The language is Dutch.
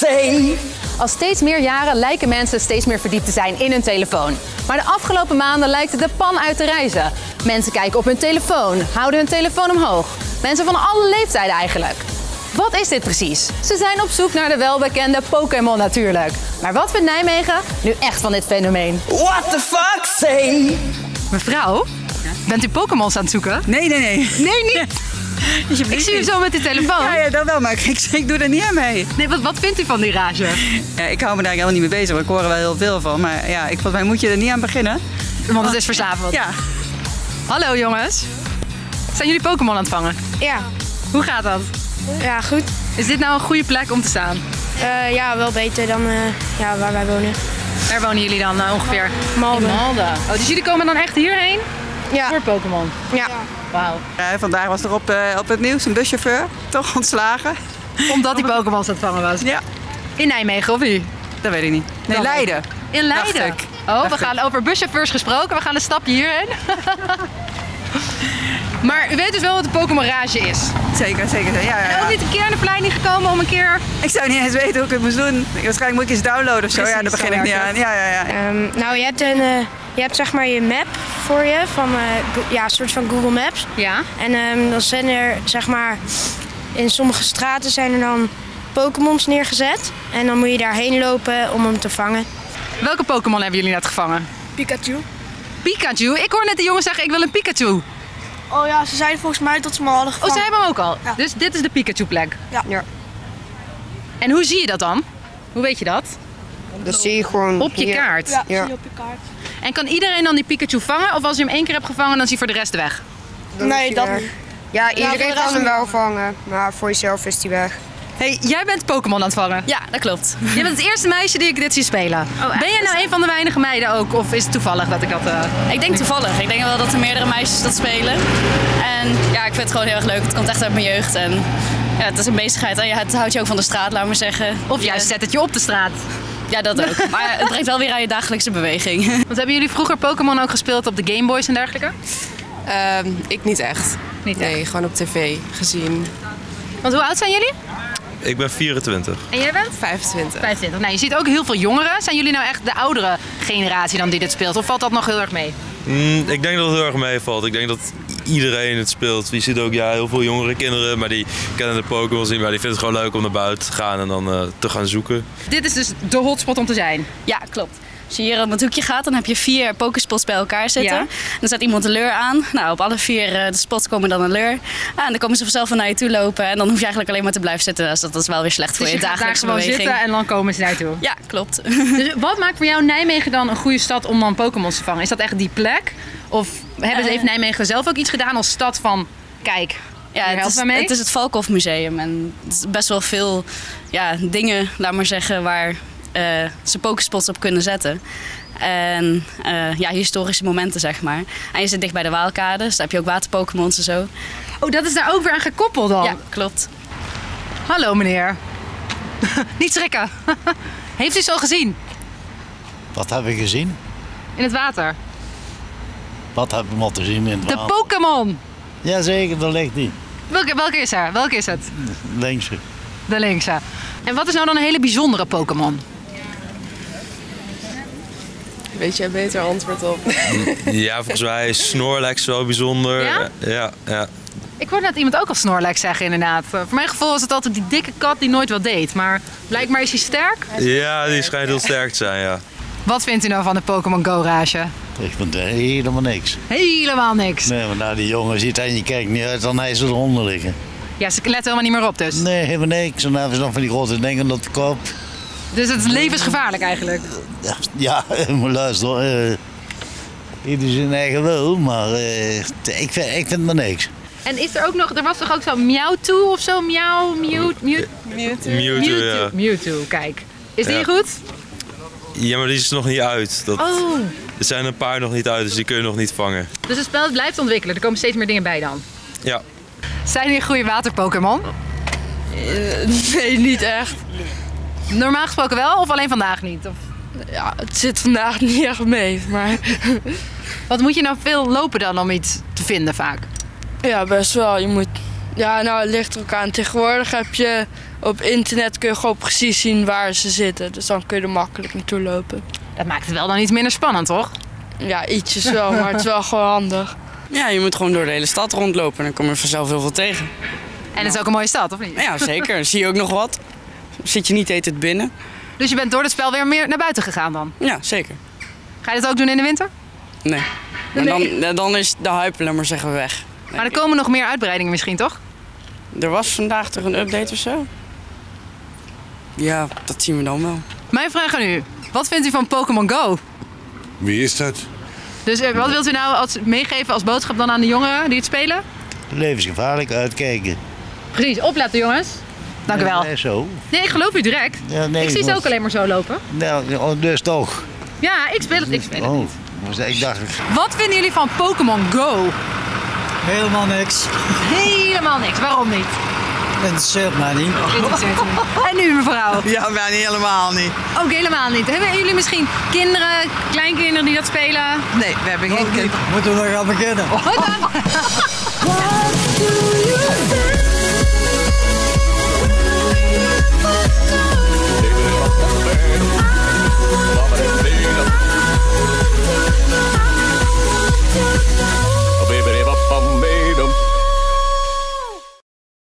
say? Al steeds meer jaren lijken mensen steeds meer verdiept te zijn in hun telefoon. Maar de afgelopen maanden lijkt het de pan uit te reizen. Mensen kijken op hun telefoon, houden hun telefoon omhoog. Mensen van alle leeftijden eigenlijk. Wat is dit precies? Ze zijn op zoek naar de welbekende Pokémon natuurlijk. Maar wat vindt Nijmegen nu echt van dit fenomeen? What the fuck say? Mevrouw, bent u Pokémons aan het zoeken? Nee. Nee, niet. Ik zie u zo met uw telefoon. Ja, dat wel, maar ik doe er niet aan mee. Nee, wat vindt u van die rage? Ja, ik hou me daar helemaal niet mee bezig, ik hoor er wel heel veel van. Maar ja, volgens mij moet je er niet aan beginnen. Want het is verslavend. Ja. Hallo jongens. Zijn jullie Pokémon aan het vangen? Ja. Hoe gaat dat? Ja, goed. Is dit nou een goede plek om te staan? Ja, wel beter dan waar wij wonen. Waar wonen jullie dan ongeveer? Malden. In Malden. Oh, dus jullie komen dan echt hierheen Ja. voor Pokémon? Ja. Wauw. Vandaag was er op het nieuws een buschauffeur, toch ontslagen. Omdat die Pokémons aan het vangen was? Ja. In Nijmegen of niet? Dat weet ik niet. Nee, Dan Leiden. In Leiden? Dacht ik. Oh, we gaan over buschauffeurs gesproken. We gaan een stapje hierheen. Maar u weet dus wel wat de Pokémon rage is. Zeker. Ja. En ook niet een keer aan de verleiding gekomen om een keer... Ik zou niet eens weten hoe ik het moest doen. Waarschijnlijk moet ik eens downloaden of zo. Precies, Ja, daar begin ik niet aan. Ja. Nou, je hebt zeg maar je map voor je, van een soort van Google Maps. Ja. En dan zijn er, zeg maar, in sommige straten zijn er dan Pokémons neergezet. En dan moet je daarheen lopen om hem te vangen. Welke Pokémon hebben jullie net gevangen? Pikachu. Pikachu? Ik hoor net de jongen zeggen ik wil een Pikachu. Oh ja, ze zeiden volgens mij dat ze hem al hadden Oh, gevangen. ze hebben hem ook al? Ja. Dus dit is de Pikachu-plek? Ja. En hoe zie je dat dan? Hoe weet je dat? Dat zie je gewoon Op je kaart? Ja, Ja. zie je op je kaart. En kan iedereen dan die Pikachu vangen? Of als je hem één keer hebt gevangen, dan is hij voor de rest weg? Nee, dat niet. Ja, voor iedereen de rest kan hem niet. wel vangen, maar voor jezelf is hij weg. Hey, jij bent Pokémon aan het vangen. Ja, dat klopt. Jij bent het eerste meisje die ik dit zie spelen. echt? Ben jij nou een van de weinige meiden ook? Of is het toevallig dat ik dat... Ik denk toevallig. Ik denk wel dat er meerdere meisjes dat spelen. En ja, ik vind het gewoon heel erg leuk. Het komt echt uit mijn jeugd. En ja, het is een bezigheid. En het houdt je ook van de straat, laat maar zeggen. Of juist zet het je op de straat. Ja, dat ook. Maar het brengt wel weer aan je dagelijkse beweging. Want hebben jullie vroeger Pokémon ook gespeeld op de Game Boys en dergelijke? Ik niet echt. Niet Nee, gewoon op tv gezien. Want hoe oud zijn jullie? Ik ben 24. En jij bent? 25. 25. Nou, je ziet ook heel veel jongeren. Zijn jullie nou echt de oudere generatie dan die dit speelt? Of valt dat nog heel erg mee? Ik denk dat het heel erg meevalt. Ik denk dat iedereen het speelt. Je ziet ook heel veel jongere kinderen, maar die kennen de Pokémon niet. Maar die vinden het gewoon leuk om naar buiten te gaan en dan te gaan zoeken. Dit is dus de hotspot om te zijn. Ja, klopt. Als je hier op het hoekje gaat, dan heb je 4 Pokéspots bij elkaar zitten. Ja. Dan zet iemand een lure aan. Nou, op alle 4 de spots komen dan een lure. En dan komen ze vanzelf naar je toe lopen. En dan hoef je eigenlijk alleen maar te blijven zitten. Dus dat is wel weer slecht voor Dus je je gaat daar dagelijkse gewoon beweging. zitten en dan komen ze naartoe. Ja, klopt. Dus wat maakt voor jou Nijmegen dan een goede stad om dan Pokémons te vangen? Is dat echt die plek? Of heeft Nijmegen zelf ook iets gedaan als stad van, kijk, Ja, hier helpen we mee? het is het Valkhof Museum. En het is best wel veel dingen, laat maar zeggen, waar ze Pokéspots op kunnen zetten. En historische momenten, zeg maar. En je zit dicht bij de Waalkade, dus daar heb je ook waterpokémons en zo. Oh, dat is daar ook weer aan gekoppeld dan? Ja, klopt. Hallo meneer. Niet schrikken. Heeft u ze al gezien? Wat heb ik gezien? In het water? Wat heb ik moeten zien in het De water? Pokémon! Jazeker, daar ligt die. Welke is er? Welke is het? Linkse. De linkse. En wat is nou dan een hele bijzondere Pokémon? Weet je een beter antwoord op? Ja, volgens mij is Snorlax wel bijzonder. Ja? Ja. Ik hoorde net iemand ook al Snorlax zeggen inderdaad. Voor mijn gevoel was het altijd die dikke kat die nooit wat deed. Maar blijkbaar is hij sterk. Ja, die schijnt heel sterk te zijn, ja. Wat vindt u nou van de Pokémon Go rage? Ik vind helemaal niks. Helemaal niks. Nee, maar nou die jongen ziet en je kijkt niet uit, dan hij ze eronder liggen. Ja, ze letten helemaal niet meer op dus. Nee, helemaal niks. En dan hebben ze nog van die grote dingen op de kop. Dus het is levensgevaarlijk eigenlijk. Ja, maar luister, ieder zijn eigen wil, maar ik vind maar niks. En is er ook nog, er was toch ook zo'n Mewtwo of zo? Mewtwo, kijk. Is die Ja. goed? Ja, maar die is er nog niet uit. Oh, Er zijn een paar nog niet uit, dus die kun je nog niet vangen. dus het spel blijft ontwikkelen. Er komen steeds meer dingen bij dan. Ja. Zijn die goede waterpokémon? Nee, niet echt. Normaal gesproken wel of alleen vandaag niet? Of, Ja, het zit vandaag niet echt mee, maar wat moet je nou veel lopen dan om iets te vinden vaak? ja, best wel. Je moet Ja, nou, het ligt er ook aan. Tegenwoordig heb je op internet kun je gewoon precies zien waar ze zitten. Dus dan kun je er makkelijk naartoe lopen. Dat maakt het wel dan iets minder spannend, toch? Ja, ietsjes wel, maar het is wel gewoon handig. Ja, je moet gewoon door de hele stad rondlopen en dan kom je vanzelf heel veel tegen. En het is ook een mooie stad, of niet? Ja, zeker. Dan zie je ook nog wat. Zit je niet het binnen. Dus je bent door het spel weer meer naar buiten gegaan dan? Ja, zeker. Ga je dat ook doen in de winter? Nee. Maar dan is de hype, laat maar zeggen, weg. Maar er komen nog meer uitbreidingen misschien, toch? Er was vandaag toch een update of zo? Ja, dat zien we dan wel. Mijn vraag aan u. Wat vindt u van Pokémon Go? Wie is dat? Dus wat wilt u nou meegeven als boodschap dan aan de jongeren die het spelen? Levensgevaarlijk, uitkijken. Precies, opletten jongens. Dank u wel. Nee, zo. Nee, ik geloof u direct. Ja, nee, ik zie ze ook alleen maar zo lopen. Nou, dus toch. Ja, ik speel het niet. Ik dacht... Wat vinden jullie van Pokémon Go? Helemaal niks. Helemaal niks. Waarom niet? Interesseert mij niet. Interesseert u niet. En u, mevrouw? Ja, maar niet helemaal niet. Ook helemaal niet. Hebben jullie misschien kinderen, kleinkinderen die dat spelen? Nee, we hebben geen kinderen. Moeten we nog gaan beginnen?